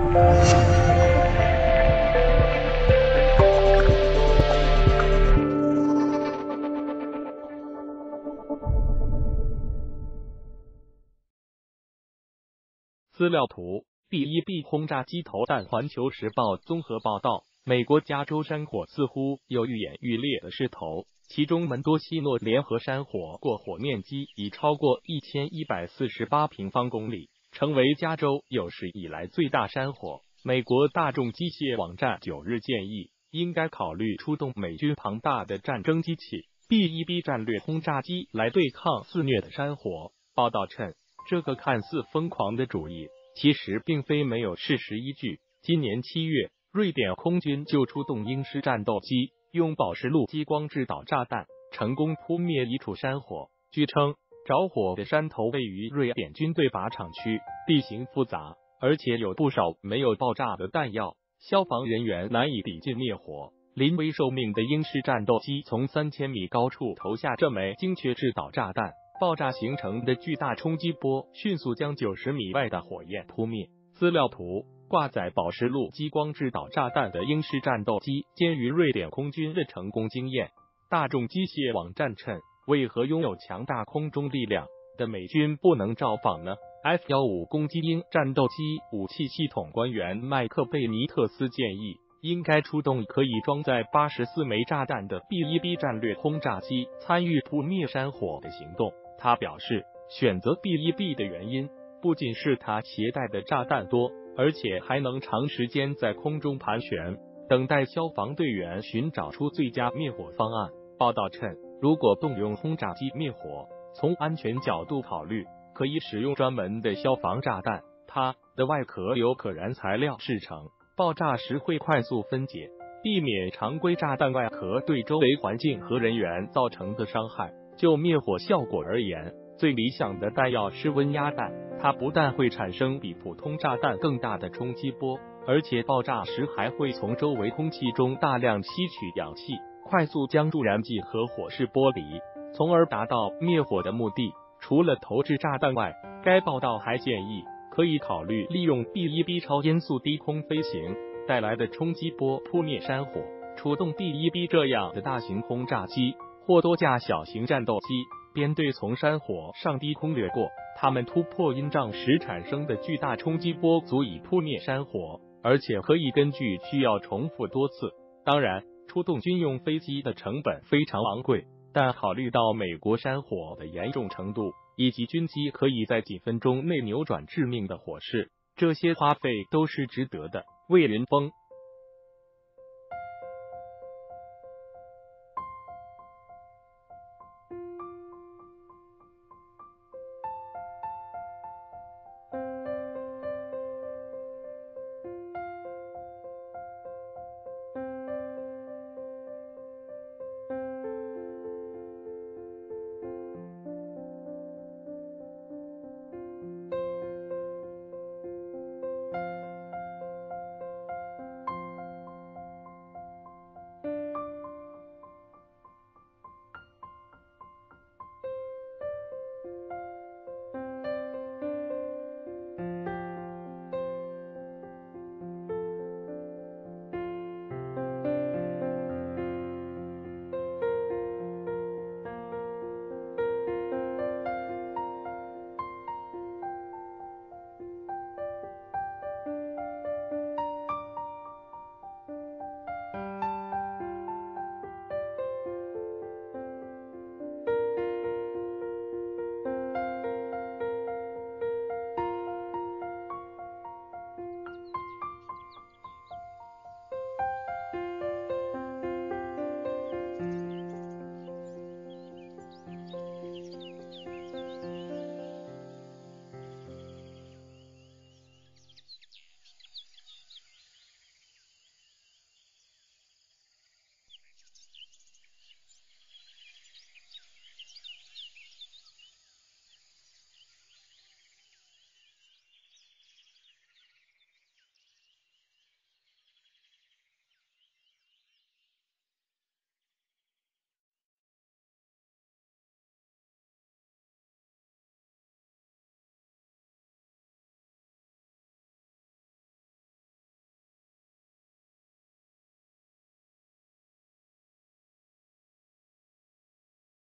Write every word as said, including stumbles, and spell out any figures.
资料图 B 一 B 轰炸机投弹。环球时报综合报道，美国加州山火似乎有愈演愈烈的势头，其中门多西诺联合山火过火面积已超过一千一百四十八平方公里，成为加州有史以来最大山火。美国大众机械网站九日建议，应该考虑出动美军庞大的战争机器 B 一 B 战略轰炸机来对抗肆虐的山火。报道称，这个看似疯狂的主意其实并非没有事实依据。今年七月，瑞典空军就出动鹰狮战斗机，用宝石路激光制导炸弹，成功扑灭一处山火。据称，着火的山头位于瑞典军队靶场区，地形复杂，而且有不少没有爆炸的弹药，消防人员难以抵近灭火。临危受命的鹰狮战斗机从三千米高处投下这枚精确制导炸弹，爆炸形成的巨大冲击波迅速将九十米外的火焰扑灭。资料图：挂载宝石路激光制导炸弹的鹰狮战斗机鉴于瑞典空军的成功经验，大众机械网站称，为何拥有强大空中力量的美军不能造访呢？ F 十五 攻击鹰战斗机武器系统官员麦克贝尼特斯建议，应该出动可以装载八十四枚炸弹的 B 一 B 战略轰炸机参与扑灭山火的行动。他表示，选择 B 一 B 的原因不仅是他携带的炸弹多，而且还能长时间在空中盘旋，等待消防队员寻找出最佳灭火方案。报道称，如果动用轰炸机灭火，从安全角度考虑，可以使用专门的消防炸弹，它的外壳由可燃材料制成，爆炸时会快速分解，避免常规炸弹外壳对周围环境和人员造成的伤害。就灭火效果而言，最理想的弹药是温压弹，它不但会产生比普通炸弹更大的冲击波，而且爆炸时还会从周围空气中大量吸取氧气，快速将助燃剂和火势剥离，从而达到灭火的目的。除了投掷炸弹外，该报道还建议可以考虑利用 B 一 B 超音速低空飞行带来的冲击波扑灭山火，出动 B 一 B 这样的大型轰炸机或多架小型战斗机编队从山火上低空掠过，它们突破阴障时产生的巨大冲击波足以扑灭山火，而且可以根据需要重复多次。当然，出动军用飞机的成本非常昂贵，但考虑到美国山火的严重程度以及军机可以在几分钟内扭转致命的火势，这些花费都是值得的。魏云峰